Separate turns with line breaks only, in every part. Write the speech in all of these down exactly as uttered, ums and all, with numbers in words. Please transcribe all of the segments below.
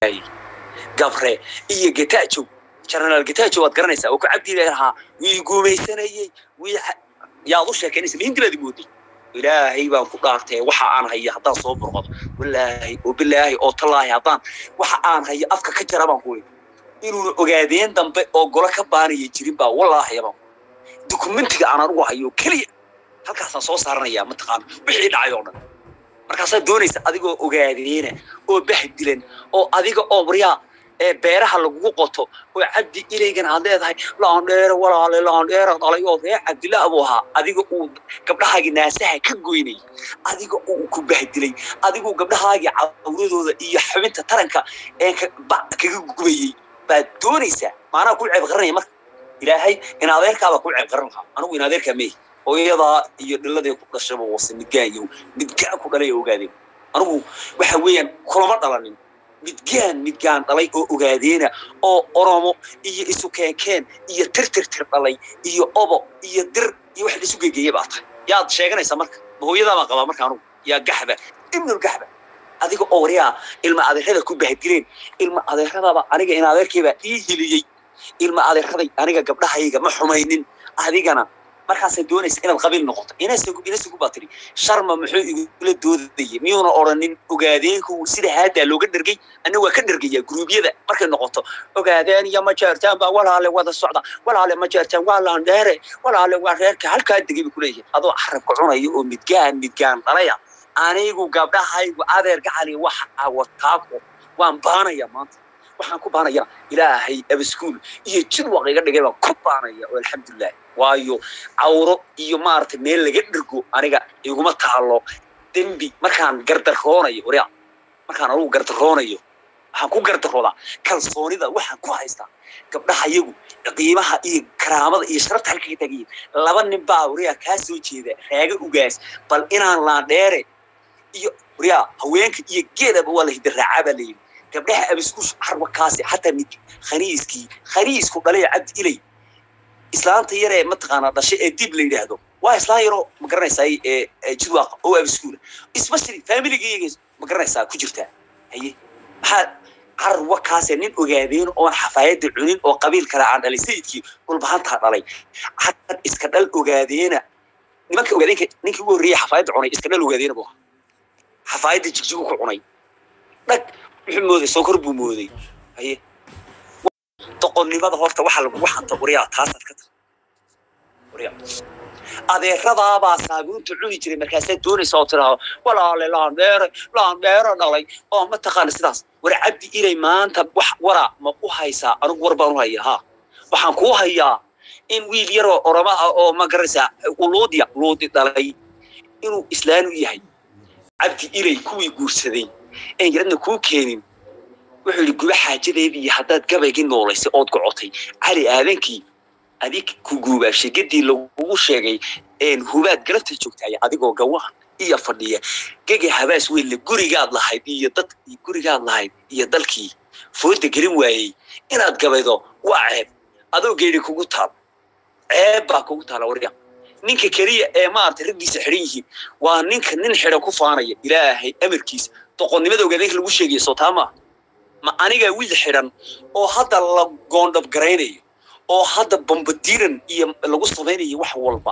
قبره إيه جتاجو شرنا الجتاجو وتقرنيسا وكعبدي لها ويقومي سنة وي يا ضوش كان اسمه هندي بدي بودي إلهي بان كقارته وحا أنا هي هذا صوب رقض والله وبالله أو الله هذا وحا أنا هي أفكا كتير بان قوي إنه أجادين دم أو قلا كباري يجرين با والله يا بان دوكمنتي أنا روح يو كلي halkaas soo saarnaya ma taqaan wixii dhacayona markaas doonaysa adigoo ogaadeen oo baxdilan oo adiga oo bariya ee beeraha lagu qoto oo cabdi ilaygan aad leedahay laan dheer walaal laan dheer dhalay oo reer cabdilla abuha adiga uu gabdhahaagi naasaha ka goynay adiga uu ku baxdilay adiga gabdhahaagi cawradooda iyo xubinta taranka ee kaga gubayay baad doonaysa maana ku ceeb qaranay marka ilaahay in adeerkaaba ku ceeb qaranka anigu in adeerka meey oo iyada iyo dhiladii ku dhashaba wasi midgaayo midgaan ku dhalay ogaadeen anigu waxa weeyaan kulama dhalanin midgaan midgaan dhalay oo ogaadeena oo oromo iyo isu keenkeen iyo tirtirtir dhalay iyo obo iyo dir iyo wax isu geeyay baad yaad sheeganaysa marka hooyada ma qaba marka anigu yaa gaxba ibnu gaxba adiga oo wariya ilma adeerada ku bahdileen ilma adeeradaba aniga in adeerkayba ii hiliyay ilma adeeraday aniga gabdhahayga ma xumaynin adigana markaas ay doonaysa inaad qabiil noqoto inaysan inaysan ku baatiri sharma muxuu igula doodayay miyuuna oranin ogaadeenku sida haada looga dhargay anaga ka dhargaya gruubyada markay noqoto ogaadeen iyo ma jeertaan ba walaale wada socda walaale ma jeertaan waa laan dheere walaale waa reerka halka digay ku leeyahay adoo xarab ku cunayo oo midgaan midgaan dhalaya anigu gabdhahaygu adeer gacali waxa wataaqo waan baanaya maanta waxaan ku baanaya ilaahay abskuul iyo jid waqiga dhigay baan ku baanaya alxamdulillah waayo awro iyo maartay meel laga dhirgo aniga iguma taalo dambi markaan gardaroonayo wariya markaan uu gardaroonayo waxaan ku gardarooda kalsoonida waxaan ku haystaa gabdhaha iyagu qiimaha iyo karaamada iyo sharafta halka ka tagayeen laba nin baa wariya ka soo jeeda raaga ugaas bal inaan la dheere iyo wariya haweenka iyo geedaba wala hidraacaba leeyahay gabdhaha abiskuus arba kaasi hatta mid khaniiski khaniisku dhalay cabdi ilay islaanta yare ma taqaana dhashay ee dib la yiraahdo waa islaan yaro ma garanaysaa ee jidwaaq oo abiskuul especially family-gayga ma garanaysaa ku jirta haye waxa arwa kaasi nin ogaadeen oo xafaayad cunin oo qabiil kala aan dhalay sayidkii kulbaanta dhalay hatta iska dhal ogaadeena nimanka ogaadeenka ninkii ugu horreeyay xafaayad cunay iska dhal ogaadeena buu xafaayad jigjigu ku cunay dhag wuxuu mooday soo kor buu mooday haye doqonnimada horta waxa lagu waxanta qoriyaa taasad ka qoriyaa adeerada baa saabuunta cuni jiray markaas ay doonayso oo tiraahdo walaal laan dheer laan dheer dhalay oo ma taqaan sidaas war cabdi ilay maanta wax wara ma u haysaa anigu war baan u hayaa waxaan ku hayaa in wiil yar oo orama oo ma garaysa uluudiya uluudi dhalay inuu islaam yahay cabdi ilay kuwii guursaday ee yaradna ku keenin wuxuu li guba xaajadeedii hadaad gabaygi nooleysay oo gocotay cali aadanki adig ku guubashay gadii lagu sheegay een hubaad galabta joogtay adigoo gawaha iyo fadhiya gege habaas weyn la gurigaad lahayd iyo dad gurigaad lahayd iyo dalkii fooda gelin waayay inaad gabaydo waa ceeb adoo geeri kugu taab ceeb baa kugu taala wariya ninka kaliya ee maartay raggiisa xiran yihiin waa ninka nin xira ku faanaya ilaahay amarkiisa doqonnimada ogaadeenka lagu sheegay soo taama ma aniga wiil xiran oo hadda la goondab gareynayo oo hadda bombadiran iyo lagu sameeyay wax walba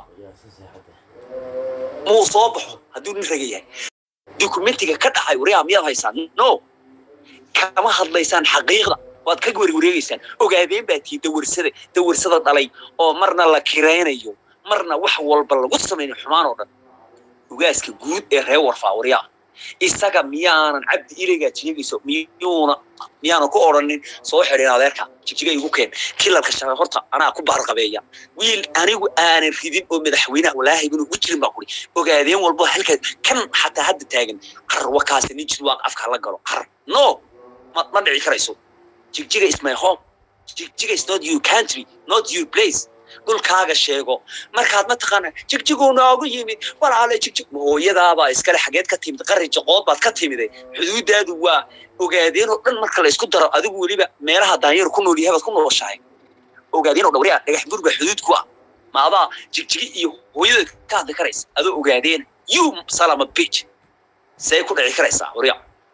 muu soo baxo haduu nin ragayay dokumentiga ka dhacay wariya miyaad haysaan no kama hadlaysaan xaqiiqda waad ka gori wareegaysaan ogaadeen baa tii dawarsada dawarsada dhalay oo marna la kireynayo marna wax walba lagu sameeyo xumaan oo dhan ugaaska guud ee reer warfaa wariya isaga miyaanan cabdi ilayga jeegayso miyuuna miyaana ku oranin soo xireen adeerka jijiga igu keen kilalka shaqo horta anaa ku baar qabeeya wiil anigu aanan ridin oo madaxweynaha walaahi inuu u jirin baa qori ogaadeen walba halka kan xataa hadda taagan qarwa kaasi nin jid waaq afka la galo qar no ma ma dhici karayso jijiga is my home jijiga is not your country not your place dulkaaga sheego markaad ma taqaan jigjigu noogu yimid walaal jigjig hooyadaaba iskale xageed ka timid qarri jaqood baad ka timid xuduudaadu waa ogaadeen oo dhan marka la isku daro adigu waliba meelaha daanyar ku nool yahay baad ku nooshahay ogaadeen oo dhawriya dhagax burba xuduud ku ah maada jigjigi iyo hooyada ka hadli karaysa adoo ogaadeen you salama bitch say ku dhici karaysa wariya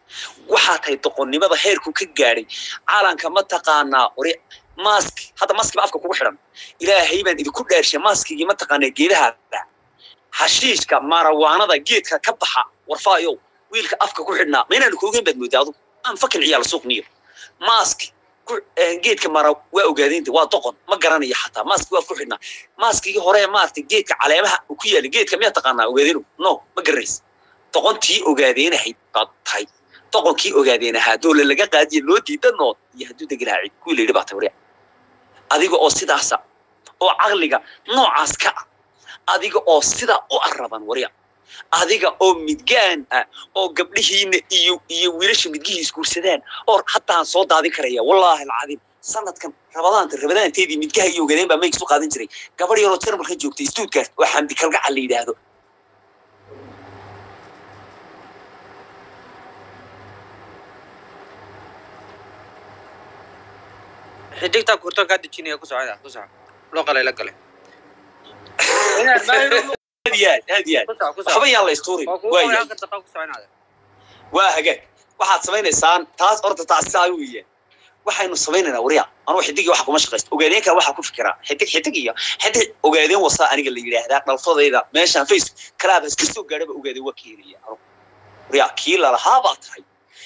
waxaa tahay doqonnimada heerku ka gaadhay caalanka ma taqaanaa ore mask hadda maskiba afka kugu xidhan ilaahay baan idinku dhaarshay maskigii ma taqaanaa geedaha xashiishka marawaanada geedka ka baxa warfaayo wiilka afka ku xidhnaa ma inaan koogeyn baad moodaa adu aan fakin ciyaal suuqniyo mask geedka mara waa ogaadinta waa doqon ma garanayo xataa mask waa ku xidhnaa maskigii hore maartay geedka caleemaha ku yaala geedka miyaa taqaanaa ogaadinu no ma garanaysa doqontii ogaadeenahay baad tahay doqonkii ogaadeenahaa doole laga qaadiye loo diidanood iyo hadduu degilaaci kuwii la yidhi baa tahay adiga oo sidaasa oo caqliga noocaas ka ah adiga oo sidaa u arraban warya adiga oo midgaan ah oo gabdhihiina iyo iyo wiilasha midgihii isguursadaan oo hataa soo daadin karaya wallaahi alcadiim sanadkan rabadaanta rabadaanteedii midgaha iyo ogaadeen baa mayg soo qaadan jiray gabadh yaroo jarmalka joogtay stuttgart oo xamdi kalgacal la yidhaahdo
حديقتها كورتو قاعد تجيني أكو سعادة أكو سعادة لو قال لك قال
هديان هديان خبي الله يستوري وايد واهجك واحد سمينيسان taas orda taasay weeye waxaynu sameynayna wariya anu xidigi waxa kuma shaqeysto ogaadeen ka waxa ku fikira xidig xidig iyo xidig ogaadeen wasa aniga la yiraahdaa dhalfadayda meeshan face kalaab iska soo gaaraba ogaadeen wakiiliya wariya kiila lahaa baa tahay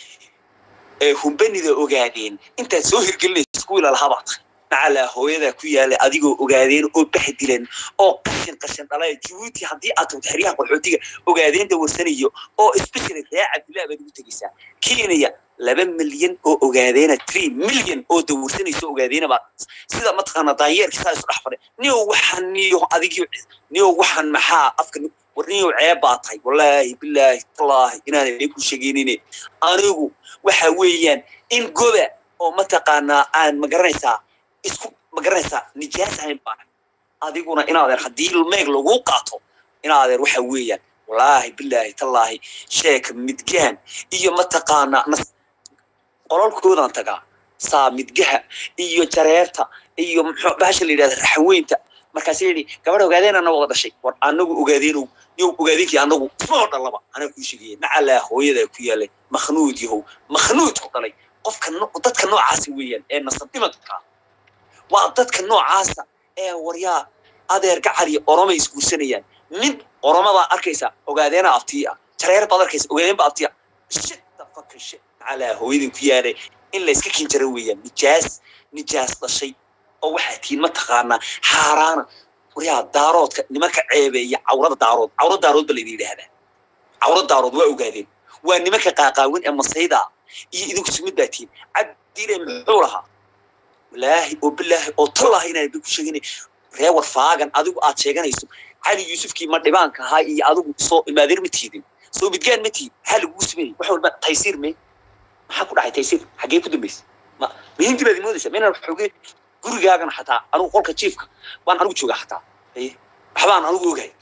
ee humbanida ogaadeen inta soo hirgelinay iskuul lahaa baa tahay على هويدا كويا أديكو أوجادين أو بحدلن أو قشن قشن على جيبوتي هدي أتو تحريها قحوتية أوجادين دور سنيو أو إسبيشل لاعب لا بدو تجيسا كينيا لبن مليون أو أوجادين ثلاثة مليون أو دور سنيو سو أوجادين بعد سيدا ما تخنا طاير كساس أحفر نيو وحن نيو أديكو نيو وحن محا أفكر ورنيو عيبات هاي والله بالله الله إنا نبيكو شجينيني أنيو وحويان إن جوبا أو ما تقنا عن مجرنسا isku magaranaysa nijaas ahayn baa adiguna inaadeer hadii meeg lagu qaato inaadeer waxa weeyaan wallaahi billaahi tallaahi sheek midgaan iyo ma taqaana qololkoodan tagaa saa midgaha iyo jareerta iyo muxuu baasha la yiraahdo raxweynta markaas yiri gabadh ogaadeen ana wada dhashay war anagu ogaadeenu iyo ogaadeenkii anagu soo dhalaba ana ku sheegay nacala hooyada ku yaalay makhnuud yahow makhnuud ku dhalay qofka dadka noocaas weeyaan ee nasabtimadka waa dadka noocaasa ee waryaa adeer gacali oromay isguursanayaan mid oromada arkaysa ogaadeena aftiya jareer baad arkaysa ogaadeen ba aftiya shit the fucking shit ala hooyadin ku yaalay in la iska kinjaro weeyaan nijaas nijaas dhashay oo waxa tiin ma taqaana xaaraana waryaa daaroodka nimanka ceebeeya cawrada daarood cawrada daarood bal idin yiraahdaa cawrada daarood waa ogaadeen waa nimanka qaaqaawin ee masayda iyo idinku sumid baatiin cabdiile muxuu lahaa والله وبالله وطلع هنا بيكو شيء ريور فاجن أدوك أتشجنيسو علي يوسف كي مدبان كهاي أدوك صو المدير متيدين صو بتجان متي هل وسمي وحول ما تيسير مي ما حكون على تيسير حاجة كده بس ما مين تبى دمودش مين أروح حاجة قول جاكن حتى أنا أقول كتشيفك وأنا أروح شو حتى إيه حبان أنا أقول جاي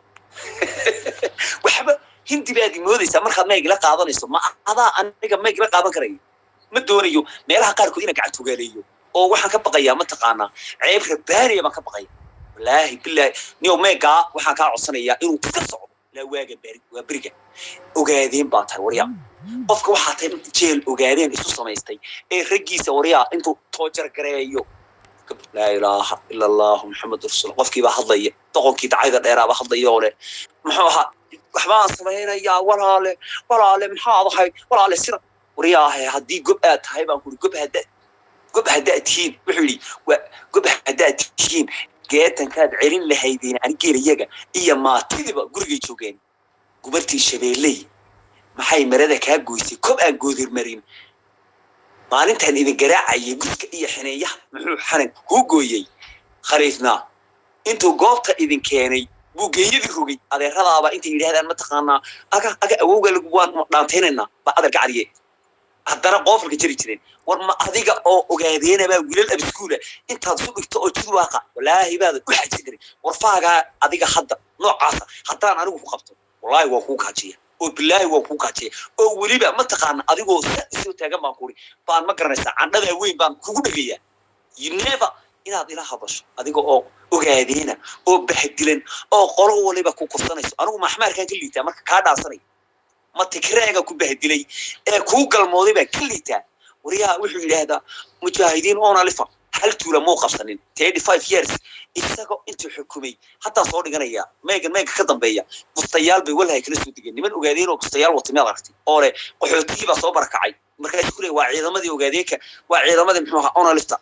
وحبا هين تبى دمودش أمر خد ما يجي لك قاضي نسوا ما هذا أنا ما يجي لك قاضي كريه مدوريو ما لها قارك هنا قاعد تقوليو oo waxaan ka baqayaa ma taqaana ceeb rabaariya ma ka baqay wallaahi billahi niyo mega waxaan ka codsanayaa inuu ka socdo la waaga bari waa bariga ogaadeen baa tahay wariya qofka waxa tahay jeel ogaadeen isu samaystay ee ragiisa wariya intuu toojar gareeyo la ilaaha illa allah muhammad rasuul qofkii baa hadlaya doqonkii dacayda dheeraaba hadlayo ole muxuu ahaa waxbaan samaynayaa walaale walaale maxaa ahay walaale sida wariya hadii gob aad tahay baan ku gob hada قب هدأتين وحولي وقب هدأتين جاءت كاد عرين لهيدين عن كير يجا إيا ما تذبح قرقي شوكين قبرتي الشبيلي ما حي مردك هجويسي كم أجودر مريم ما أنت هن إذا جراعة يجوزك إيا حنية محو حنن هو جويي خريطنا أنتو قابطة إذا كاني بوجي ذكروي هذا هذا أبا أنت يريد هذا المتقنا أكا أكا أوجا لقوان نامتيننا بعد القعدية هذا قافل كتير كتير ورما هذيك أو أوجادين بقى ويل أبسكولة أنت هتصدق تقول شو واقع ولا هي بعد واحد تدري ورفاقة هذيك حد نوع عصا حتى أنا أروح خبطه والله وفوق هاتيه وبالله وفوق هاتيه أولي بقى ما تقارن هذيك سو تجمع كوري بان ما كرنسا عندنا وين بان كوجود فيها ينفع إن هذه لا خبص هذيك أو أوجادين أو بحدلن أو قروا ولا بقى كوكسانيس أنا ما حمار كان كل اللي تعمل كارد عصري ma tikreega ku bahdilay ee ku galmooday ba kaliita wariyaha wuxuu yiraahdaa mujaahidiin oo nalifa hal tuula muu qabsanin thirty-five years isagoo intuu xukumay hatta soo dhiganaya meegan meega ka dambeeya bustayaal bay walhay kala soo digeen niman ogaadeen oo bustayaal watamay aragtay oo leh qaxootiga soo barakacay markaa isku leeyahay waa ciidamadii ogaadeenka waa ciidamadii muxuu ahaa oo nalifta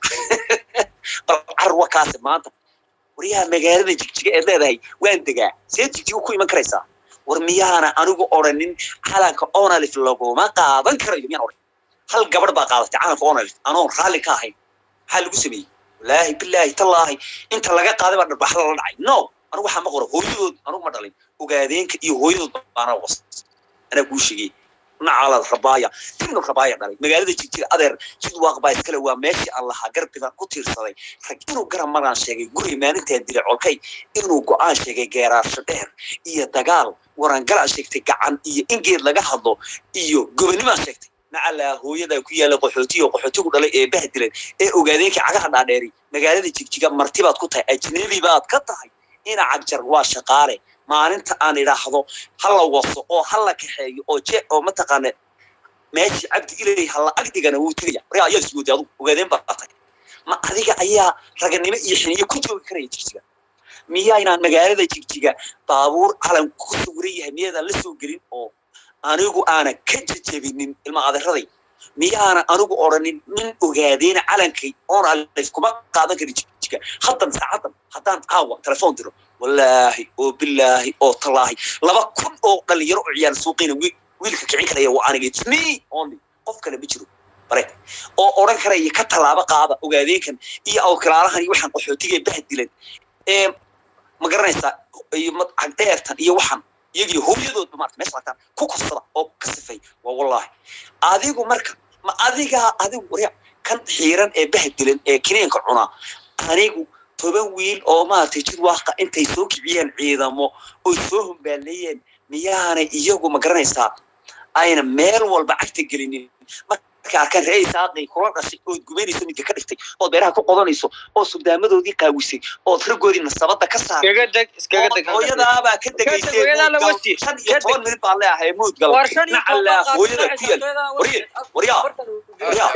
arwa kaas maanta wariyaha magaalada jigjiga ee leedahay waan degaa see jigjiga ku iman karaysaa war miyaana anigu oranin calanka oo nalif lagu ma qaadan karayo miyaan oran hal gabadh baa qaadatay calanka oo nalif anoo raali ka ahayn hal lagu sameeyay والله بالله تالله انت لغا قادي بار بخلا لا دحاي نو انا waxa ma qoro hooyadood anu ma dhalin ogaadeenka iyo hooyadood baana was ana ku shigay nacala rabaaya timo rabaaya dhalay magaalada jigjiga adeer sidoo waaqbaa iskale waa meeshii Allah garbiga ku tiirsaday rag inuu garan maraan sheegay guri maalinta dilay colkay inuu go'aan sheegay geeraasho dheer iyo dagaal waran gal sheegtay gacan iyo ingeed laga hadlo iyo gobonimo sheegtay nacala hooyada ku yaala qaxootiga qaxootigu dhalay ee bahdileen ee ogaadeenka cagaha dhaadheeri magaalada jigjiga martibaad ku tahay ajnabi baad ka tahay ina cagjar waa shaqaale maalinta aan iraahdo hal waso oo hal kaxeeyo oo jeex oo ma taqaan meeshi abdi ilay hal agdigana uu tagay riyaa ayaa isku daado ogaadeen baa tahay ma adiga ayaa raganimo iyo xiniyo ku joogi karay jigjiga miyaa inaan magaalada jigjiga baabuur calan ku suurayahay miyada la soo gelin oo anigu aana ka jajabinin ilma adeeraday miyaana anigu oranin min ogaadeen calankay oo alif kuma qaadan kari jigjiga hadan saacadan hadan aawa telefoon diro wallahi oo billahi oo talaahi laba kun oo dhalinyaro oo ciyaar suuqina wiilka kicin kale waa aniga ismi only qof kale ma jiro bare oo oran karay ka talaabo qaada ogaadeenkan iyo aw kalaalahan iyo waxaan qaxootiga bahdilan ee ma garanaysa iyo mad cagdeertan iyo waxaan yagi hooyadood ma markaa meesha ku kufsada oo ka sifay waa wallahi adigu marka ma adiga adigu wariya kan xiiran ee bahdilan ee kineenka cuna anigu toban wiil oo ma tijid waaqa intay soo kiciyeen ciidamo oo soo humbaaleeyeen miyaana iyagu ma garanaysaa ayna meel walba cagta gelinin marka arkaan reeysaaqay kula dhashay oo gumeynayso midka ka dhigtay oo beeraha ku qodanayso oo subdaamadoodii qaawisay oo ragoodii nasabada ka saaray
iskaga dag iskaga dag
hooyadaaba ka dagaysay shan iyo toban minute baa leeyahay mood gal nacala hooyada ku yeel wariya wariya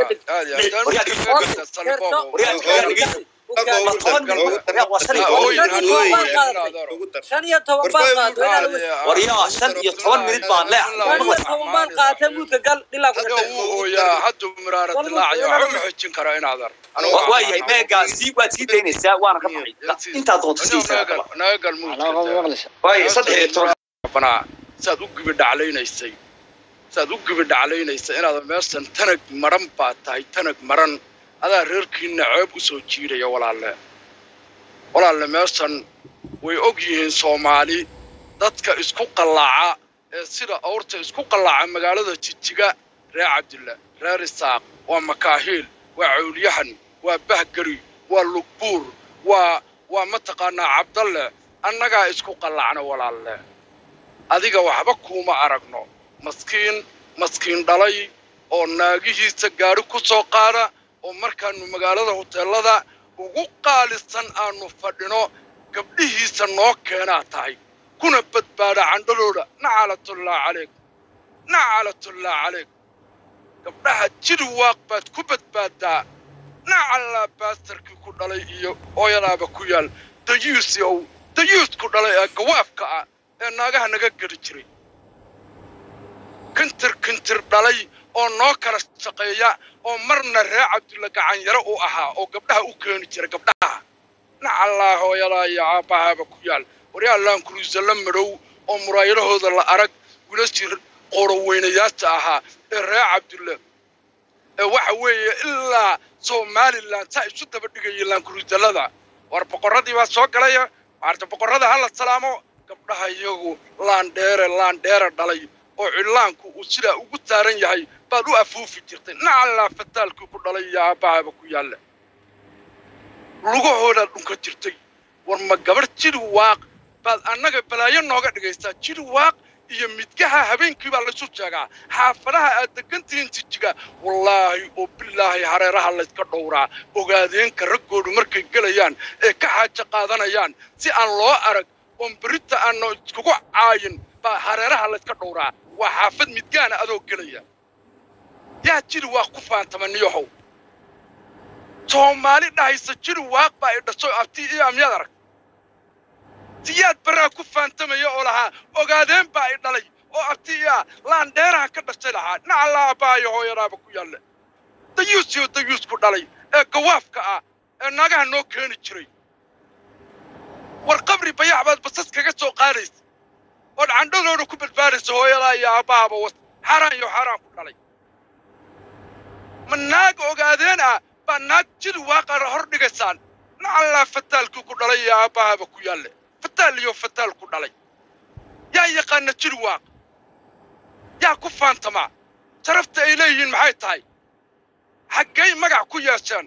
wariya wariya
شن يتوان باقات
وريا شن يتوان مريد بان لا
يتوان باقات موت قال إلا
يا حد مرارة الله يا عم حجين كراين عذر
أنا واي ميجا سيبا سيبين الساعة وأنا كمحي أنت أضغط سيسا
أنا قال موت
واي صدق
فأنا صدق بدأ علينا السي صدق بدأ علينا السي أنا هذا مثلا تنك مرن باتاي تنك مرن هذا ريركين عيب وسوتشيره يا ولا الله ولا الله مثلا ويأجيهن سومالي ذاتك إسكو قلعة سيرة أورت إسكو قلعة مقالة تجيجا ري عبد الله ري رساق ومكاهيل وعوليحن وبهجري واللقبور و ومتقنا عبد الله أنك إسكو قلعنا ولا الله أذيك وحبكوا ما أرقنا مسكين مسكين دلي أو ناجيه سجارو كسوقارا ومركانو مقالة هوتيلada ugu qaalisan aanu fadhino gabdhihiisa noo keenaa tahay kuna badbaada candhadooda nacalatullaah calayk nacalatullaah calayk gabdhaha jiri waaq baad ku badbaadaa nacallaa baastarkii ku dhalay iyo ooyadaaba ku yaal dayuusi ow dayuus ku dhalay ee gawaafka ah ee naagaha naga geli jiray kintir kintir dhalay oo noo kala shaqeeya oo marna ree Cabdulla gacan yaro u ahaa oo gabdhaha u keeni jiray gabdhaha nacallaa hooyadaa iyo aabahaaba ku yaal waryaalaan kuruusala madow oo muraayadahooda la arag wiilashii qoro weynayaasha ahaa ee ree Cabdulla ee waxa weeye ilaa Somaliland saa isu daba dhigayay laan kuruusalada war boqoradii baa soo galaya waarta boqorada hal salaamo gabdhaha iyagu laan dheere laan dheere dhalay oo cilaanku uu sida ugu taaran yahay baad u afuufi jirtay nacala fataalku ku dhalay aabaaba ku yaala lugahooda dhunka jirtay war ma gabar jir waaq baad annaga balaayo nooga dhigaysaa jir waaq iyo midgaha habeenkii baa la soo jaagaa xaafadaha aad degantiin jijiga wallaahi oo billaahi hareeraha la iska dhowraa ogaadeen ka ragoodu markay galayaan ee ka xaaja qaadanayaan si aan loo arag oo barita aan iskugu caayin ba hareeraha la iska dhowraa وحافظ مدقان أذو قليا يا جيل واقف فانت من يوحو تومالي نايس جيل واقف بايد سو أبتي إيه أم يدرك تياد برا كفان تم يقولها وقادين بايد لي أو أبتي إيه لان ديرها كده سلها نعلا بايو يرابك يلا تيوس يو تيوس كدالي قواف كا ناقه نو كيني جري والقبر بيع بعد بسس كاga soo qaadays oo candadooda ku badbaadis hooyada iyo aabaaba was xaraan iyo xaraan ku dhalay manaag ogaadeen ah banaag jid waaqar hor dhigaysaan nacala fataalku ku dhalay iyo aabaaba ku yaale fataal iyo fataal ku dhalay yaa yaqaan jid waaq yaa ku faantama sharafta ay leeyihiin maxay tahay xaggay magac ku yeeshaan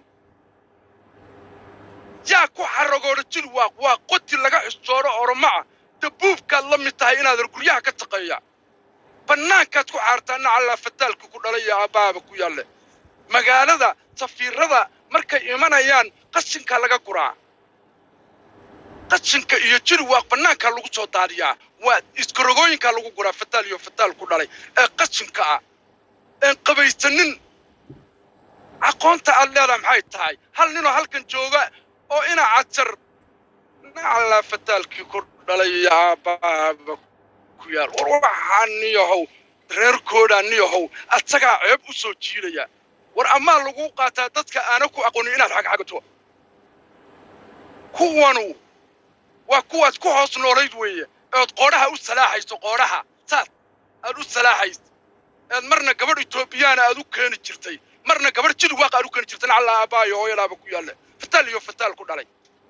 yaa ku xaragooda jil waaq waa qoti laga xishooro ormaa dabuubka la mid tahay inaad guryaha ka taqeeya banaankaad ku xaartaan alla fataalku ku dhalay aabaaba ku yaale magaalada safiirada markay imanayaan qashinka laga guraa qashinka iyo jil waaq banaanka lagu soo daadiyaa waa iskarogooyinka lagu guraa fataal iyo fataal ku dhalay ee qashinka ah ee qabaysanin aqoonta alleeda maxay tahay hal nin oo halkan jooga oo ina cajar nacala fataalkii ku dhalay aabaaba ku yaal waxaan niyahow reerkooda niyahow asaga ceeb u soo jiidaya war ama lagu qaataa dadka aana ku aqoonin inaad xaq xaqto kuwanu waa kuwaas ku hoos noolayd weeye ee qooraha u salaaxayso qooraha saad aad u salaaxayso ee marna gabadh Itoobiyaan aad u keen jirtay marna gabadh jid waaq aad u keen jirtay nacala aabaayo hooyadaaba ku yaal فتال يو فتال كدالي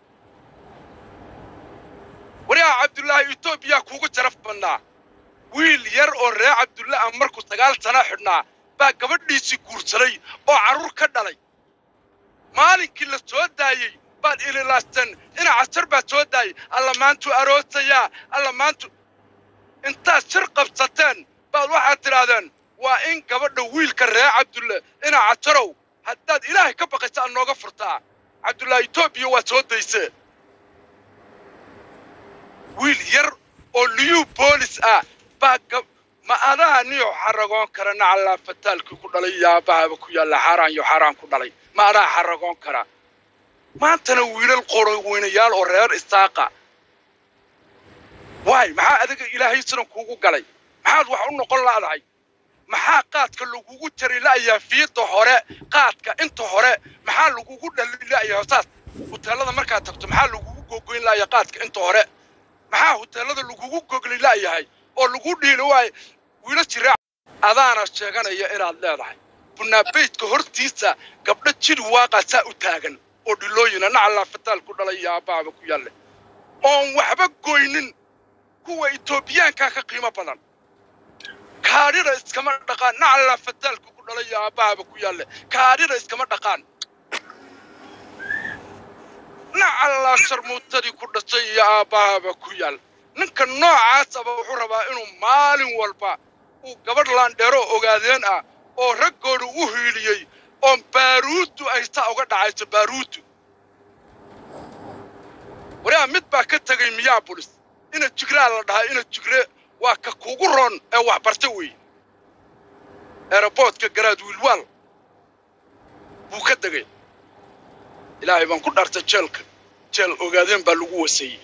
وريا عبد الله إثيوبيا كوكو شرف بنا ويل ير أو ريا عبد الله أمركو سجال سنة حنا باقبل ديسي كورسلي أو عرور كدالي مالك كل سود داي بعد إلى لاستن إن عشر بسود داي الله ما أنتو أروسيا الله ما أنتو أنت شرقب ستان بعد واحد ترادن وإن قبل ويل كريا عبد الله إن عشرو حتى إلهي كبقى سأل نوقف فرتا عبد الله إثيوبيا وسود ديسه ويل ير أو ليو بوليس آ باق ما أنا نيو حرقون كرنا على فتال كودالي يا بابا كويا حرام يو حرام كودالي ما أنا حرقون كرا ما أنت نويل القرى وين يال أورير استاقة واي ما هذا إلهي سنو كوكو قالي ما هذا وحنا نقول لا لا maxaa qaadka lagugu jari laayaa fiido hore qaadka inta hore maxaa lagugu dhalilaayaa hoosaas hoteelada marka tagto maxaa lagugu gogoyn laayaa qaadka inta hore maxaa hoteelada lagugu goglay laayahay oo lagu dhiilo way wiila jiraa adaana sheeganaya inaad leedahay bunaabeedka hortiisa gabdho jid waaqasa u taagan oo dhilooyina nacala fataal ku dhalay aabaaba ku yaale oo waxba goynin kuwa Itoobiyaanka ka qiimo badan كاريرا إسكما دقان نعلا فتال كوكو دالي aabaaba ku yaale كاريرا إسكما دقان نعلا شرموتدي ku dhashay aabaaba ku yaal ninka noocaas aba wuxuu rabaa inuu maalin walba uu gabadh laan dheero ogaadeen ah oo raggoodu u hiiliyay oo baaruutu ay taa uga dhacayso baaruutu waraa mid baa ka tagay miyaa bolis ina jigraa la dhahay ina jigre waa ka kugu roon ee wax barta weey airportka garaad wiilwal buu ka tagay ilaahay baan ku dhartay jeelka jeel ogaadeen baa lagu wasay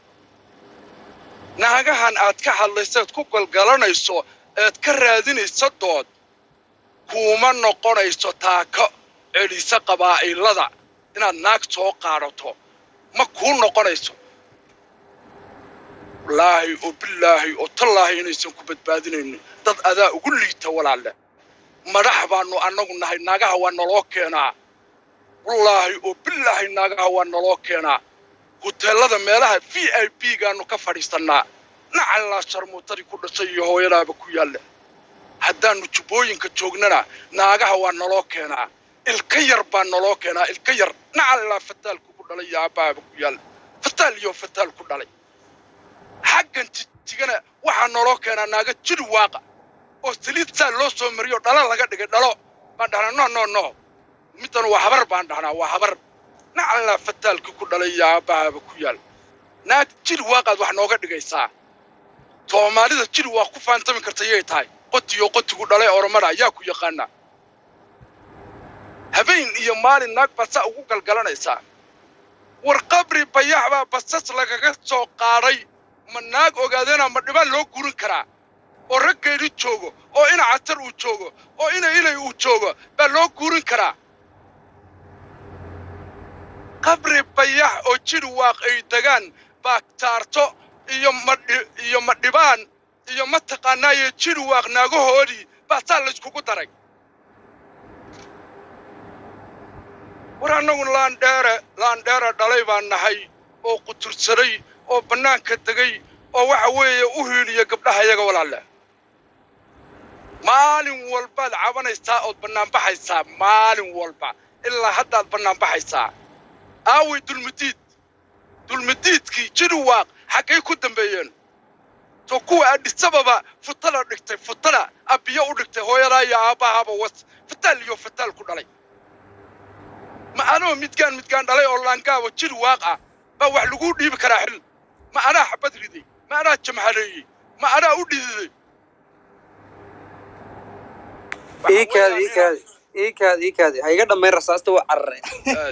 naagahan aad ka hadlaysaad ku galgalanayso eed ka raadinayso dood kuma noqonayso taako celisa qabaa'ilada inaad naag soo qaadato ma ku noqonayso والله وبالله وتالله إنيسان كبدبادين دad adaa ugu liita walaale madaxba no anagu nahay naagaha waa naloo keenaa wallahi وبالله naagaha waa naloo keenaa hoteelada meelaha V I P gaanu ka fadhiisanaa nacala sharmuutadi ku dhashay iyo hooyadaaba ku yaale haddaanu jubooyinka joognana naagaha waa naloo keenaa ilka yar baa naloo keenaa ilka yar nacala fataalku ku dhalay aabaaba ku yaale fataal iyo fataal ku dhalay حقا تيجنا واحد نروكنا ناقة جد واقع وسليت سال لو سومريو دلا لقى دقة دلا بعدها نو نو نو متن وحبر بعدها وحبر نعلنا فتال كل دلا يا باب كيال ناق جد واقع واحد ناقة دقة ساعة soomaalida jiri waa ku faantami kartayay tahay qotiyo qotigu dhalay oromada ayaa ku yaqaana habeen iyo maalin naag basa ugu galgalanaysa war qabri bayax baa basas lagaga soo qaaday ma naag ogaadana ma dhibaan loo gurin karaa oo raggeedu joogo oo ina catar uu joogo oo ina ilay uu joogo baa loo gurin karaa qabri bayax oo jiri waaq ay dagaan baa taarto iyo ma iyo ma dhibaan iyo ma taqaanaayo jiri waaq naagahoodii baa saa la iskugu daray war annagu laandheere laandheere dhalay baan nahay oo qutursaday oo bannaanka degay oo waxa weeye u hiiliya gabdhaha iyaga walaalle maalin walbaad cabanaysaa ood bannaanbaxaysaa maalin walba ilaa haddaad bannaanbaxaysaa aaway dulmidiid dulmidiidkii jiri waaq xaggay ku dambeeyeen soo kuwa adhisababa futala dhigtay futala abbiyo u dhigtay hooyadaa iyo aabbahaba was fataal iyo fataal ku dhalay ma anoo midgaan midgaan dhalay oo laangaabo jiri waaq ah baa wax lagu dhiibi karaa xil ma anaa xabad riday ma anaa jamhaleeyey ma anaa u dhididay
iikaadi iikaadi iikaadi iikaadi ha iga dhammayn rasaasta waa carare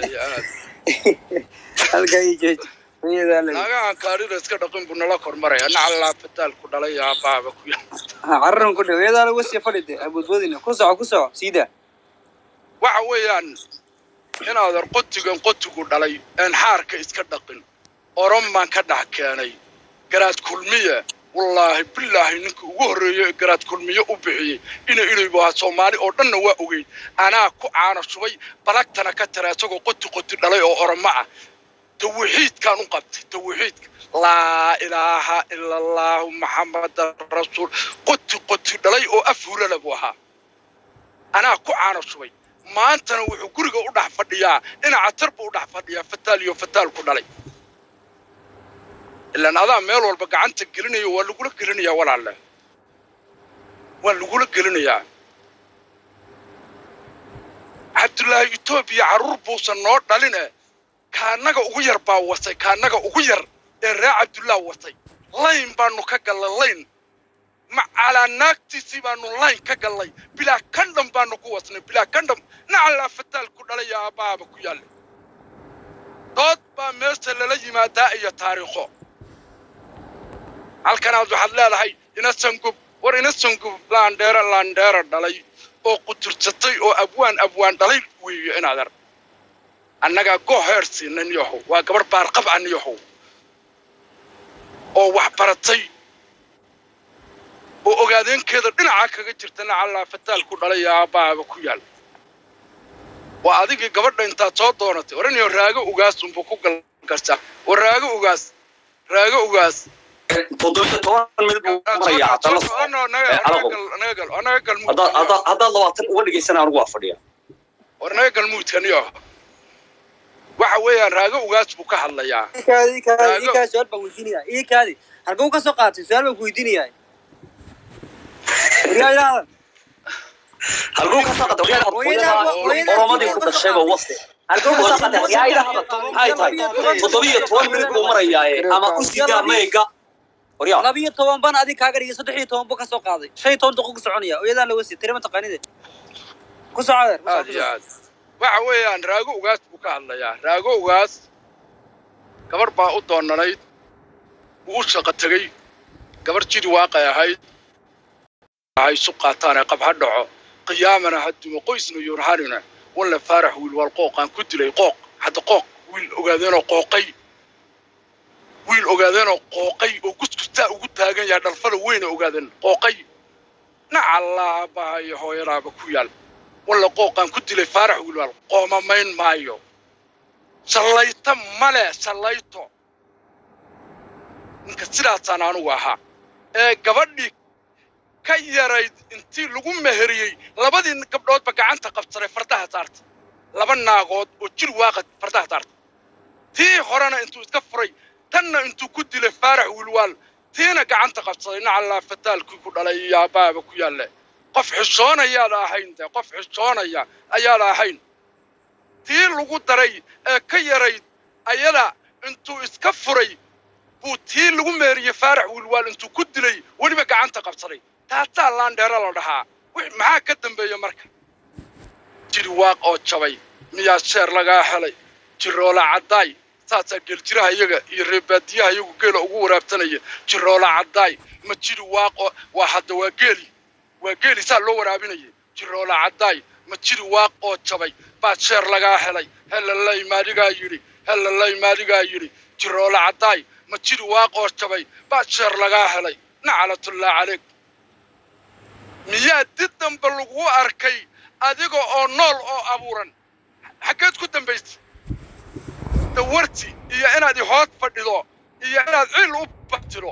halkaa ii jeej
naagahan kaadhida iska dhaqin buu nala kormaray ana callaa fataal ku dhalay aabbaaba ku yaal
cararan ku dhow iyadaana wasiya fadhide aboodboodina ku soco ku soco siida
waxa weeyaan inaadan qotigan qotigu dhalay aan xaarka iska dhaqin oromaan ka dhex keenay garaad kulmiye wallaahi billaahi ninka ugu horreeyey garaad kulmiye u bixiyey ina ilaybu ahaa soomaali oo dhanna waa ogeyn anaa ku caano shubay balagtana ka tira isagoo qoti qoti dhalay oo oromo ah tawxiidkaan u qabtay tawxiidka laa ilaaha ila allaahu maxamadan rasuul qoti qoti dhalay oo af hulala buu ahaa anaa ku caano shubay maantana wuxuu guriga u dhex fadhiyaa ina catar buu u dhex fadhiyaa fataal iyo fataal ku dhalay ilaan adaa meel walba gacanta gelinayo waa lagula gelinayaa walaalle waa lagula gelinayaa cabdullaahi etoobiya carruur buusan noo dhaline kaanaga ugu yar baa wasay kaanaga ugu yar ee ree cabdullaah wasay layn baanu ka gallay layn macalaa naagtiisii baanu layn ka gallay bilaa kandham baanu ku wasnay bilaa kandham nacallaa fataal ku dhalay aabbaaba ku yaalle dood baa meesha lala yimaadaa iyo taariikho halkanaad waxaad leedahay ina sangub war ina sangub laandheere laandheere dhalay oo qutursatay oo abwaan abwaan dhalay weeye inaad ar annagaa goo heer siinan yahow waa gabarh baarqab an yahow oo wax baratay oo ogaadeenkeeda dhinaca kaga jirta nacallaa fataal ku dhalay aabbaaba ku yaal waa adigii gabadha intaad soo doonatay oranayo raago ugaas unba ku galgashaa war raago ugaas raago ugaas
toddobiyo toban minid buu marayaa haddaad labaatan uga dhigaysana anugu waa fadhiya
war naga galmuudkaniyo waxa weeyaan raago ugaas buu ka hadlayaa
iikaadi iikaadi iikaadi su'aal baan weydiinayaa iikaadi halkuu ka soo qaatay su'aal baan ku weydiinayaa wariyaadan
halkuu ka soo qaatay oromadii ku dhashayba wasi halkuu ka soo qaatay wariyaadan maxay tahay toddobiyo toban minid buu marayaa ama u sidaa meega waryaa
labiyo toban ban adig kaaga dhigay saddex iyo toban buu ka soo qaaday shan iyo toban daqiiqo ku soconaya iyadaan la wasi tirima taqaanide ku socodeer
waxa weeyaan raago ugaas buu ka hadlayaa raago ugaas gabar baa u doonanayd wuu u shaqo tegey gabar jiri waaqay ahayd waxay isu qaataan ee qab ha dhaco qiyaamana hadduma qoysna yurhanina walla faarax wiil wal qooqaan ku dilay qooq hadda qooq wiil ogaadeenoo qooqay wiil ogaadeenoo qooqay oo kuskustaa ugu taagan yahay dhalfada weyna ogaadeen qooqay nacallaa aabbaha iyo hooyadaaba ku yaal walla qooqaan ku dilay faarax wiil wal qoomamayn maayo sallayta male sallayto ninka sidaasaan anugu ahaa ee gabadhii ka yarayd intii lagu meheriyey labadii gabdhoodba gacanta qabsaday fardaha saarta laba naagood oo jir waaqa fardaha saarta tii horena intuu iska furay tanna intuu ku dilay faarax wiilwaal tiina gacanta qabsaday nacallaa fataalkii ku dhalay iyo aabbaaba ku yaalle qof xishoon ayaad ahayn de qof xishoonaya ayaad ahayn tii lagu daray ee ka yarayd ayada intuu iska furay buu tii lagu meeriyey faarax wiilwaal intuu ku dilay weliba gacanta qabsaday taasaa laandheera la dhahaa maxaa ka dambeeya marka jiri waaq oo jabay miyaa sheer lagaa helay jiroola caddaay saasaa geeljiraha iyaga iyo reebaadiyaha iyagu geela ugu waraabtanaya jiroola caddaay ma jiri waaqo waa hadda waa geeli waa geeli saa loo waraabinayay jiroola caddaay ma jiri waaq oo jabay baad sheer lagaa helay helalay maadigaa yidhi helalay maadigaa yidhi jiroola caddaay ma jiri waaq oo jabay baad sheer lagaa helay naclatullah calayk miyaa did damba lagu arkay adiga oo nool oo abuuran xaggeed ku dambaysay dawarti iyo inaad i hoos fadhido iyo inaad cil u batiro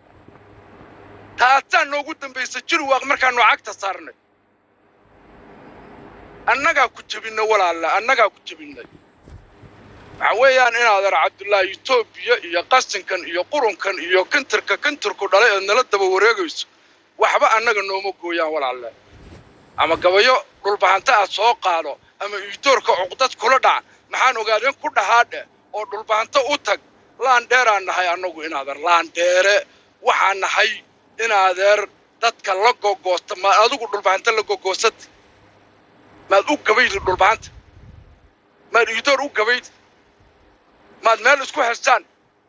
taasaa noogu dambaysay jiri waaq markaanu cagta saarnay annagaa ku jebinay walaalla annagaa ku jebinay waxa weeyaan inaadan cabdullaahi etoobiya iyo qasinkan iyo qurunkan iyo kantarka kantarku dhalay ee nala daba wareegayso waxba annaga nooma gooyaan walaalle ama gabayo dhulbahanta aad soo qaado ama iidoorka cuqdad kula dhac maxaan ogaadeen ku dhahaadhe oo dhulbahanta u tag laandheeraan nahay annagu inaadeer laandheere waxaan nahay inaadeer dadka la gogoosta ma adigu dhulbahanta la gogoosata maad u gabaydi dhulbahanta maad iidoor u gabaydi maad meel isku hestaan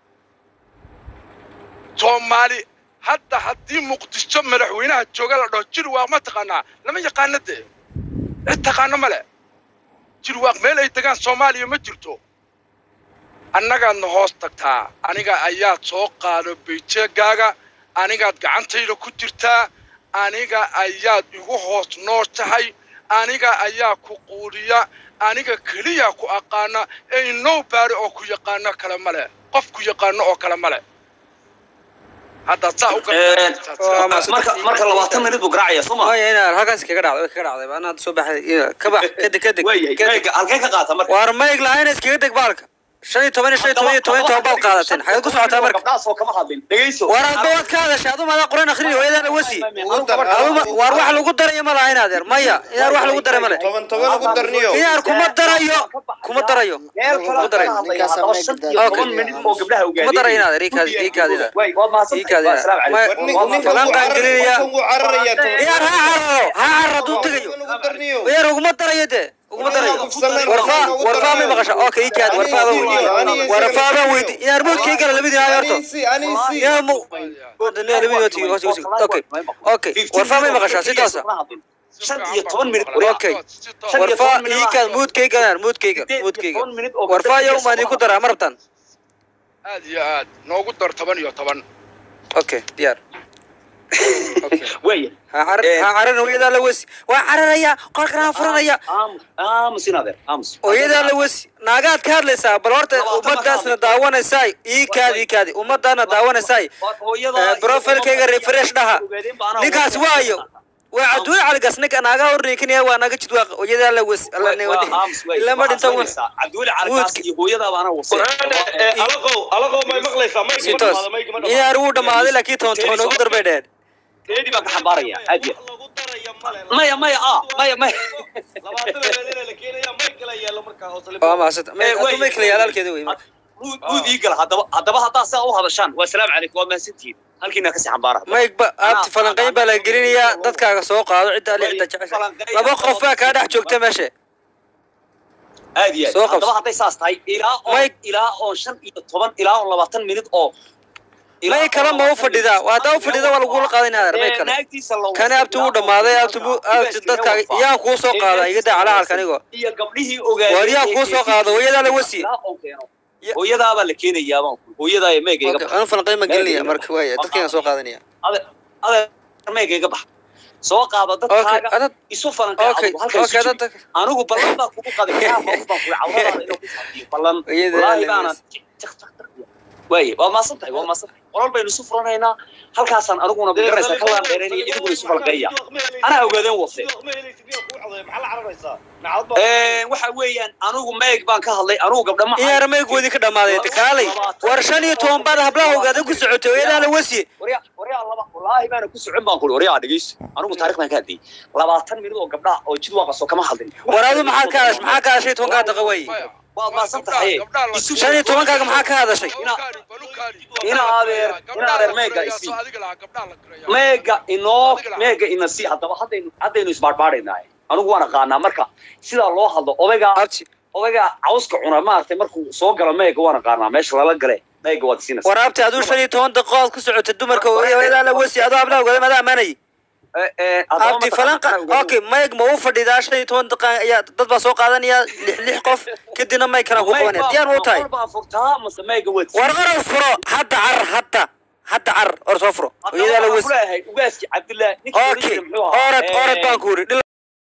soomaali hadda haddii muqdisho madaxweynaha jooga la dhaho jiri waaq ma taqaanaa lama yaqaana dee cid taqaano male jiri waaq meel ay degaan soomaaliya ma jirto annagaadna hoos tagtaa aniga ayaad soo qaado bayjeegaaga anigaad gacantayda ku jirtaa aniga ayaad igu hoos nooshahay aniga ayaa ku quudiya aniga keliya ku aqaana ee inoo baari oo ku yaqaano kale male qof ku yaqaano oo kale male hadda saa u
marka marka labaatan minute buu garaacaya soo ma
hooyo inaan halkaas kaga dhacday kaga dhacday baan aad soo baxay ka bax kadib kadib
halkee ka qaata marka
war mayg lahayn iskaga deg baalka shan iyo toban shan iyo toban iyo toban toban baad qaadateen xageed ku socotaa marka
gabdhaas oo kama hadlin dhageyso
war aad baad ka hadashay aduma maada quraan akhriyo hooyadana wasi war wax lagu darayo ma lahayn adeer maya inaar wax lagu daray male
toban toban lagu darniyo
inaar kuma darayo kuma darayo kuma darayo
toban minute oo gabdhaha ugaadeen
kuma darayo inaad riikaad riikaadida
way waad maasan
falan qaan gelinaya inaar ha cararo ha cararo duu tagayo inaar uguma darayo de uguma darayo warfa warfa ma maqasha okay kaad warfa warfa ba weydi inaar moodkay kala labadii ha yarto yaa mu wadana labadii wati okay okay warfa ma maqasha sidaas
shan iyo toban minute
okay warfa iikaad moodkay kala moodkay moodkay warfa yow ma ni ku daraa marabtan
aad iyo aad noogu dar toban iyo toban
okay diyaar
way
ha carar ha carar hooyada la wasi waa cararaya qolkana furanaya
aamus inadeer aamus
hooyada la wasi naagaad ka hadlaysaa bal horta ummadaasna daawanaysaa ii kaadi ii kaadi ummadaana daawanaysaa profilkayga refresh dhaha ninkaas waayo waa caduul caligas ninka naaga horreekinaya waa naga jidwaa hooyada la wasi alla ne wadi illa ma dhinta
caduul caligas iyo hooyada baana wasay
alaqo alaqo may maqlaysaa may
dhamaado may gama iyaar uu dhamaaday laakiin toon toon ugu darbay dheer
teedi baa ka xambaaraya adiya maya maya ah maya maya
waa maasad may may kala yaalaalkeeda way marka
guud ii gal hadaba hadaba hadaa saa u hadashaan waa salaam calaykum waa maasantiin halkiina ka si xambaara
mayg ba aabti falanqayn baa la gelinayaa dadkaaga soo qaado cidda ali cidda jecesha laba qof baa kaa dhex joogta meesha
aad iyo hadaba hadday saas tahay ilaa oo ilaa oo shan iyo toban ilaa oo labaatan minute oo
may kala ma u fadhidaa waa daa u fadhida waa lagu qaadinaa adeer may kala kana abtu u dhamaaday abtu abtu dadka yaa ku soo qaada iga daa calaal kanigo
iyo gabdhihii ogaayay
war yaa ku soo qaado hooyada la wasi
hooyada baa la keenayaa baan hooyada ay meegayga
aan falanqayn ma gelinaya marka way dadkayga soo qaadanaya
adeer adeer meegayga bax soo qaado dadkaaga isu falanqayn halka anigu ballan baa kugu qadinaa qof baa ku cawrada inuu ku fadhiyo ballan wallahi baana way waa ma santahay waa ma santahay qoral baynu isu furanaynaa halkaasaan aniguna garaysa ka laan dheereynaya idiguna isu falqeeya anaa ogaadeen wafde waxa weeyaan anigu meeg baan ka hadlay anigu gabdha ma
iyaar meegoodii ka dhamaaday kaalay war shan iyo toban baad hablaha ogaada ku socotay weedaa la wasi
wariya wariya laba wallahi baan ku socon baan qori wariya dhageyso anigu taariikh baan ka hadlay labaatan minute oo gabdha oo jid waaqaso kama hadlin
waraadu maxaa ka maxaa ka shay toban ka daqaway
waad maasan tahay
shan iyo tobankaaga maxaa ka hadashay
ina adeer ina adeer meega isi meega inoo meega ina si hadaba haddaynu haddaynu isbaarbaaraynaa anigu waan aqaanaa marka sida loo hadlo odayga odayga cawska cuna maartay markuu soo galo meega waan aqaanaa meesha lala galay meega waad siinaysaa
waraabta aduu shan iyo toban daqiiqo ku socota dumarka hooyada la wasi adoo abnaa ogada madaa manay abti falanqa okay meeg ma u fadhidaa shan iyo toban daqiiqo ayaa dad baa soo qaadanaya lix lix qof kadibna meeg kana ku qabanaya diyaar ma u tahay warqara furo hadda car hadda hadda car or soo furo hooyada la wasi
ugaaski cabdillah
okay orad orad baan ku ri